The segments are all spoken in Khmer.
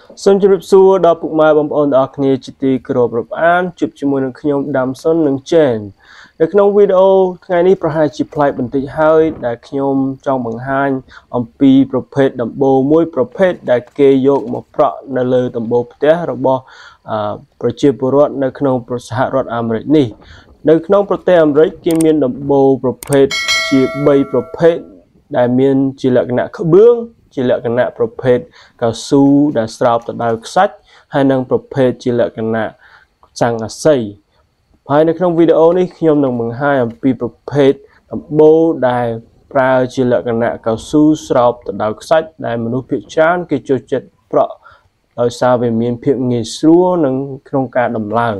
Xin chào xua đọc bụng mai bom ôn ở kia chỉ tì cờ bập an chụp cho môi nâng nhom đam son nâng trên. Để trong video ngày nay pro hai chỉ play bình tĩnh hơi để nhom trong bằng hai ông pi prophet đầm bồ môi prophet để kêយកមកប្រក់នៅលើដំបូលផ្ទះរបស់ប្រជាពលរដ្ឋនៅក្នុងសហរដ្ឋអាមេរិកនេះនៅក្នុងប្រទេសអាមេរិកគេមានដំបូលប្រភេទជា3ប្រភេទដែលមានជាលក្ខណៈក្បឿងជាលក្ខណៈប្រភេទកៅស៊ូដែលស្រោបទៅដោយខ្សាច់ហើយនិងប្រភេទជាលក្ខណៈសង្កសីហើយនៅក្នុងវីដេអូនេះខ្ញុំនឹងបង្ហាញអំពីប្រភេទដំបូលដែលប្រើជាលក្ខណៈកៅស៊ូស្រោបទៅដោយខ្សាច់ដែលមនុស្សភាគច្រើនគេចូលចិត្តប្រក់ដោយសារវាមានភាពងាយស្រួលនិងក្នុងការដំឡើង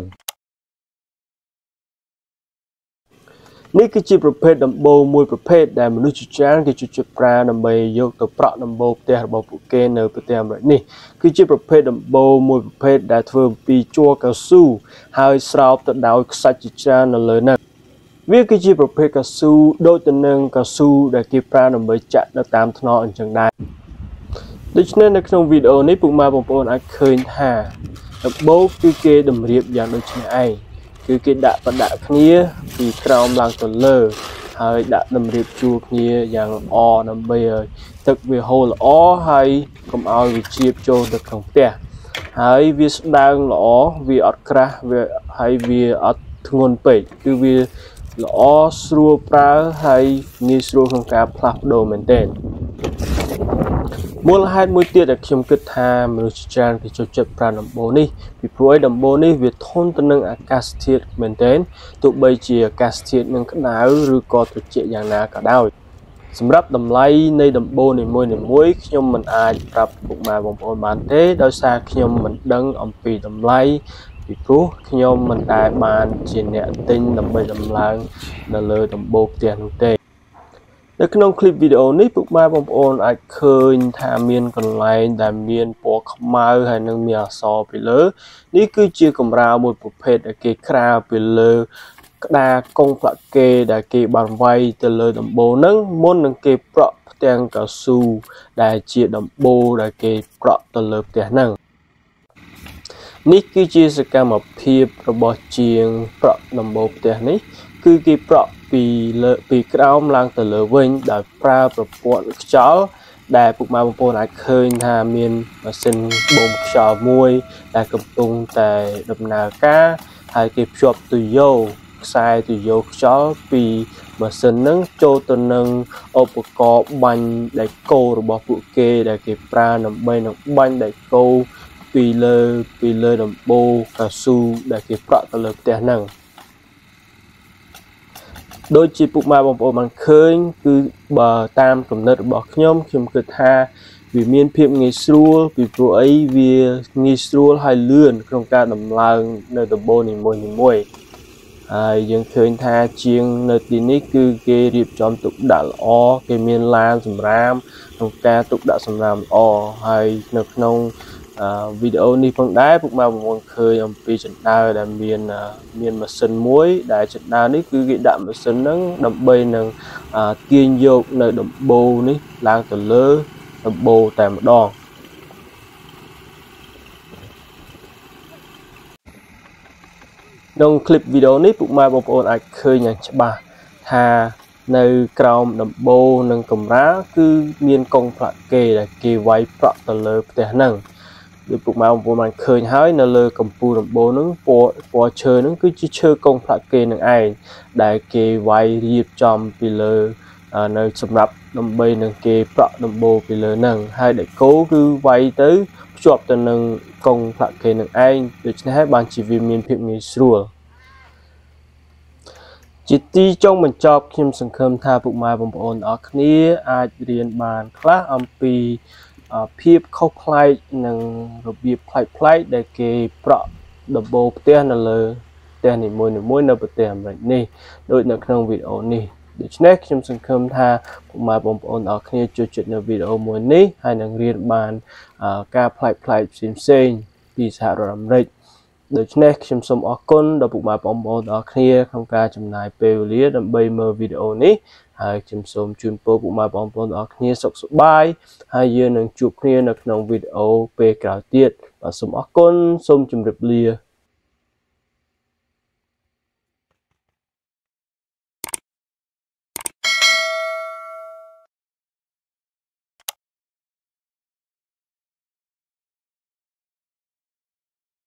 នេះគឺជាប្រភេទដំបូលមួយប្រភេទដែលមនុស្សជាច្រើនគេចូលចិត្តប្រើដើម្បីយកទៅប្រក់ដំបូលផ្ទះរបស់ពួកគេនៅប្រទេសអាមេរិកនេះគឺជាប្រភេទដំបូលមួយប្រភេទដែលធ្វើពីជ័រកៅស៊ូហើយស្រោបទៅដោយខ្សាច់ជាច្រើននៅលើនោះវាគឺជាប្រភេទកៅស៊ូដូចទៅនឹងកៅស៊ូដែលគេប្រើដើម្បីចាក់នៅតាមថ្នល់អញ្ចឹងដែរដូច្នេះនៅក្នុងវីដេអូនេះពុកម៉ែបងប្អូនអាចឃើញថាដំបូលគឺគេតម្រៀបយ៉ាងដូចនេះឯងគឺគេដាក់បដាក់គ្នាពីក្រោមឡើងទៅលើហើយដាក់តម្រៀបជួរគ្នាយ៉ាងល្អដើម្បីឲ្យទឹកវាហូរល្អហើយកុំឲ្យវាជ្រាបចូលទៅក្នុងផ្ទះហើយវាស្ដើងល្អវាអត់ក្រាស់វាហើយវាអត់ធ្ងន់ពេកគឺវាល្អស្រួលប្រើហើយងាយស្រួលក្នុងការផ្លាស់ប្ដូរមែនទែនមូលហេតុមួយទៀតដែលខ្ញុំគិតថាមនុស្សច្រើនគេចូលចិត្តប្រើដំបូលនេះពីព្រោះដំបូលនេះវាធន់ទៅនឹងអាកាសធាតុមែនទែនទោះបីជាអាកាសធាតុនឹងក្តៅឬក៏ត្រជាក់យ៉ាងណាក៏ដោយសម្រាប់តម្លៃនៃដំបូលនីមួយៗខ្ញុំមិនអាចប្រាប់ពុកម៉ែបងប្អូនបានទេដោយសារខ្ញុំមិនដឹងអំពីតម្លៃពីព្រោះខ្ញុំមិនដែលបានជាអ្នកទិញដើម្បីតម្លើងនៅលើដំបូលផ្ទះនោះទេនៅក្នុងคลิปវីដេអូនេះពុកម៉ែបងប្អូនអាចឃើញថាមានកន្លែងដែលមានពណ៌ខ្មៅហើយនឹងមានអក្សរពីលើនេះគឺជាកម្រាលមួយប្រភេទដែលគេក្រាលពីលើក្តារកុងផ្លាកេដែលគេបានវាយទៅលើដំបូលហ្នឹងមុននឹងគេប្រក់ផ្ទាំងកៅស៊ូដែលជាដំបូលដែលគេប្រក់ទៅលើផ្ទះហ្នឹងនេះគឺជាសកម្មភាពរបស់ជាងប្រក់ដំបូលផ្ទះនេះគឺគេប្រក់ពីក្រោមឡើងទៅលើវិញដោយប្រើប្រព័ន្ធខ្យល់ដែលពុកម៉ែបងប្អូនអាចឃើញថាមានម៉ាស៊ីនបូមខ្យល់មួយដែលកំពុងតែដំណើរការហើយគេភ្ជាប់ទុយោខ្សែទុយោខ្យល់ពីម៉ាស៊ីនហ្នឹងចូលទៅនឹងឧបករណ៍បាញ់ដែកគោរបស់ពួកគេដែលគេប្រើដើម្បីនឹងបាញ់ដែកគោពីលើដំបូលកៅស៊ូដែលគេប្រក់ទៅលើផ្ទះហ្នឹងដូចជាពុកម៉ែបងប្អូនបានឃើញគឺបើតាមគំនិតរបស់ខ្ញុំគិតថាវាមានភាពងាយស្រួលពីព្រោះអីវាងាយស្រួលហើយលឿនក្នុងការដំឡើងនៅដំបូលនីមួយៗហើយយើងឃើញថាជាងនៅទីនេះគឺគេរៀបចំទុកដាក់ល្អគេមានឡានសម្រាមក្នុងការទុកដាក់សម្រាមល្អហើយនៅក្នុងវីដេអូនេះផងដែរពុកម៉ែបងប្អូនឃើញអំពីចណ្ដើរដែលមានម៉ាស៊ីនមួយដែលចណ្ដើរនេះគឺគេដាក់ម៉ាស៊ីនហ្នឹងដើម្បីនឹងទាញយកនៅដំបូលនេះឡើងទៅលើដំបូលតែម្ដងក្នុងคลิปវីដេអូនេះពុកម៉ែបងប្អូនអាចឃើញយ៉ាងច្បាស់ថានៅក្រោមដំបូលនិងកម្រាលគឺមានកុងផ្លាកេដែលគេវាយប្រក់ទៅលើផ្ទះហ្នឹងដូចពុកម៉ែបងប្អូនបានឃើញហើយនៅលើកំពូលដំបូលហ្នឹងពណ៌ឈើហ្នឹងគឺជាឈើកុងផ្លាកេនឹងឯងដែលគេវាយរៀបចំពីលើនៅសម្រាប់ដើម្បីនឹងគេប្រក់ដំបូលពីលើហ្នឹងហើយដែកគោគឺវាយទៅភ្ជាប់ទៅនឹងកុងផ្លាកេនឹងឯងដូច្នេះហើយបានជាវាមានភាពងាយស្រួលជាទីចុងបញ្ចប់ខ្ញុំសង្ឃឹមថាពុកម៉ែបងប្អូនអរគ្នាអាចរៀនបានខ្លះអំពីភាពខុសប្លែកនិងរបៀបប្លែកដែលគេប្រក់ដំបូលផ្ទះនៅលើផ្ទះនីមួយៗនៅប្រទេសអាមេរិកនេះដូចនៅក្នុងវីដេអូនេះដូច្នេះខ្ញុំសង្ឃឹមថាពុកម៉ែបងប្អូនអរគ្នាចូលចិត្តនៅវីដេអូមួយនេះហើយនឹងរៀនបានការប្លែកផ្សេងៗពីសហរដ្ឋអាមេរិកដូច្នេះខ្ញុំសូមអរគុណដល់ពុកម៉ែបងប្អូនអរគ្នាក្នុងការចំណាយពេលវេលាដើម្បីមើលវីដេអូនេះហើយខ្ញុំសូមជូនពរពុកម៉ែបងប្អូនទាំងអស់គ្នាសុខសប្បាយហើយយើងនឹងជួបគ្នានៅក្នុងវីដេអូពេលក្រោយទៀតបាទសូមអរគុណសូមជម្រាបលា